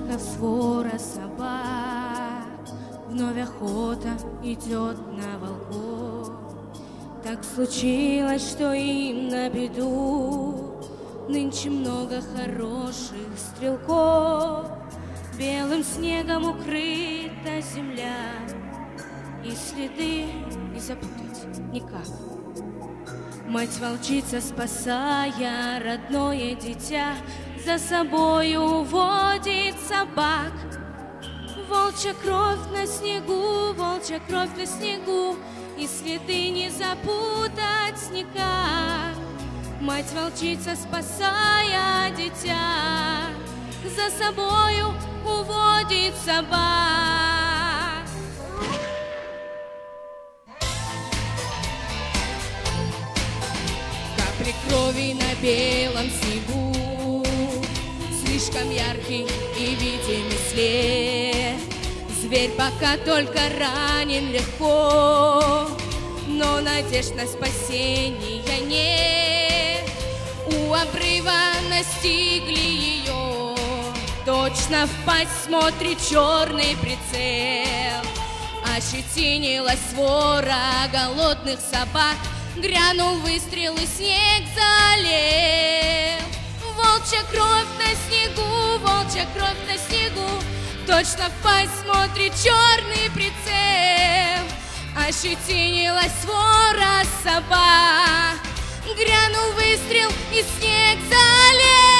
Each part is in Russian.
звуков свора собак, вновь охота идет на волков. Так случилось, что им на беду нынче много хороших стрелков. Белым снегом укрыта земля, и следы не запутать никак. Мать-волчица, спасая родное дитя, за собою уводит собак. Волчья кровь на снегу, волчья кровь на снегу, и следы не запутать никак. Мать-волчица, спасая дитя, за собою уводит собак. Капли крови на белом снегу, слишком яркий и видимый след. Зверь пока только ранен легко, но надежд на спасение нет. У обрыва настигли ее, точно в пасть смотрит черный прицел. Ощетинилась свора голодных собак, грянул выстрел и снег залил. Волчья кровь на снегу, волчья кровь на снегу, точно в пасть смотрит черный прицел. Ощетинилась свора собак, грянул выстрел и снег залил.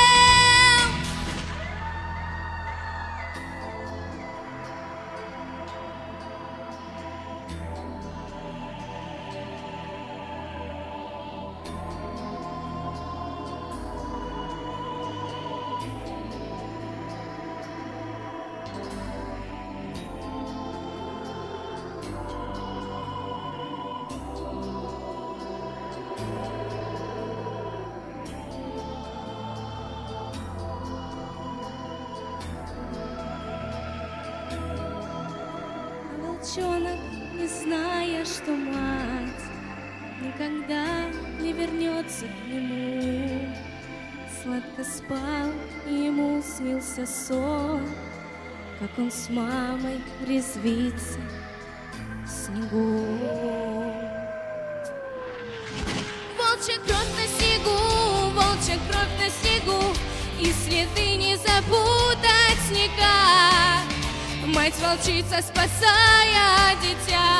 Волчонок, не зная, что мать никогда не вернется к нему, сладко спал, и ему снился сон, как он с мамой резвится в снегу. Волчья кровь на снегу, волчья кровь на снегу, и следы не запутать никак. Мать-волчица, спасая дитя,